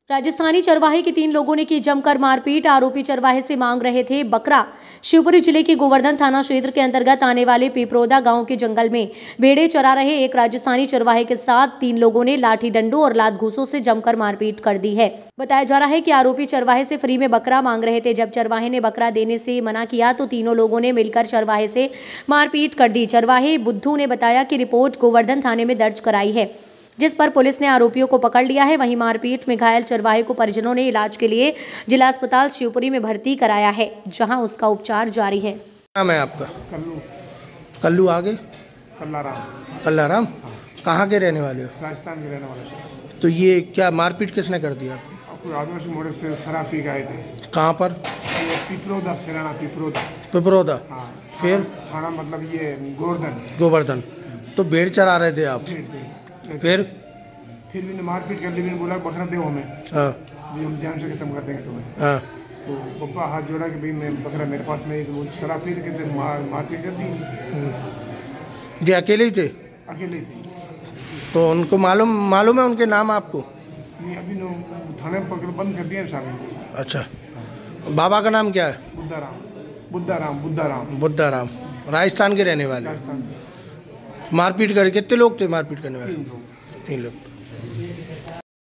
राजस्थानी चरवाहे के 3 लोगों ने की जमकर मारपीट। आरोपी चरवाहे से मांग रहे थे बकरा। शिवपुरी जिले के गोवर्धन थाना क्षेत्र के अंतर्गत आने वाले पिपरोदा गांव के जंगल में भेड़ें चरा रहे एक राजस्थानी चरवाहे के साथ 3 लोगों ने लाठी डंडों और लात घूंसों से जमकर मारपीट कर दी है। बताया जा रहा है कि आरोपी चरवाहे से फ्री में बकरा मांग रहे थे। जब चरवाहे ने बकरा देने से मना किया तो तीनों लोगों ने मिलकर चरवाहे से मारपीट कर दी। चरवाहे बुद्धू ने बताया कि रिपोर्ट गोवर्धन थाने में दर्ज कराई है, जिस पर पुलिस ने आरोपियों को पकड़ लिया है। वहीं मारपीट में घायल चरवाहे को परिजनों ने इलाज के लिए जिला अस्पताल शिवपुरी में भर्ती कराया है, जहां उसका उपचार जारी है। नाम है आपका? कल्लू। कल्लू, आगे? कल्लाराम। कल्लाराम। कहाँ के रहने वाले हो? राजस्थान के रहने वाले। तो ये क्या मारपीट किसने कर दिया आपकी? आपको आदिवासी मोड़ से शराब पी गए थे। कहाँ पर? ये पिपरोदा, सिराना पिपरोदा। पिपरोदा। हाँ। फिर? थाना मतलब ये गोवर्धन। गोवर्धन। तो भेड़ चरा रहे थे आप? फिर मैंने मारपीट कर ली। मैंने बोला बकरा दो हमें। हाँ। हम जान से खत्म कर देंगे तुम्हें। हाँ। तो पप्पा हाथ जोड़ा कि भाई मैं बकरा मेरे पास नहीं। तो वो शराब पी के मारपीट कर दी। ये अकेले ही थे? अकेले थे। तो उनको मालूम है उनके नाम आपको? नहीं, अभी थाने में पकड़ बंद कर दिया साहब। अच्छा। बाबा का नाम क्या है? बुद्धाराम। बुद्धाराम। बुद्धाराम। बुद्धाराम। राजस्थान के रहने वाले? राजस्थान। मारपीट कर कितने लोग थे मारपीट करने वाले? 3 लोग। 3 लोग।